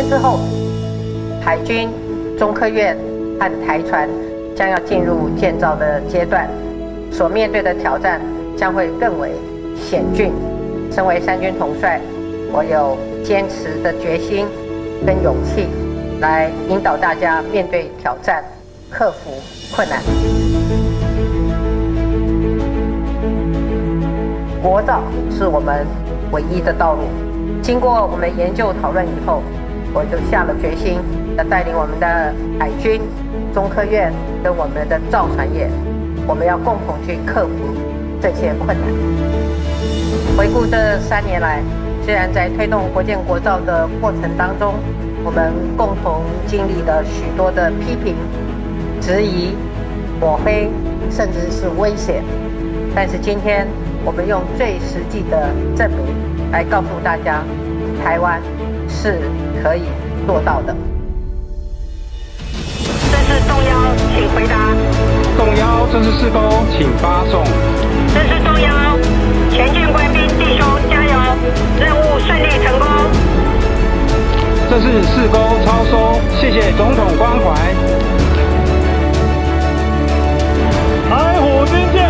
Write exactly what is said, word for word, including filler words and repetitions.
之后，海军、中科院和台船将要进入建造的阶段，所面对的挑战将会更为险峻。身为三军统帅，我有坚持的决心跟勇气，来引导大家面对挑战，克服困难。国造是我们唯一的道路。经过我们研究讨论以后，我就下了决心，要带领我们的海军、中科院跟我们的造船业，我们要共同去克服这些困难。回顾这三年来，虽然在推动国建国造的过程当中，我们共同经历了许多的批评、质疑、抹黑，甚至是威胁，但是今天我们用最实际的证明来告诉大家，台湾是可以做到的。 这是动幺，请回答。 动幺，这是四勾，请发送。 这是动幺，前线官兵弟兄加油，任务顺利成功。 这是四勾超收，谢谢总统关怀。 台虎军舰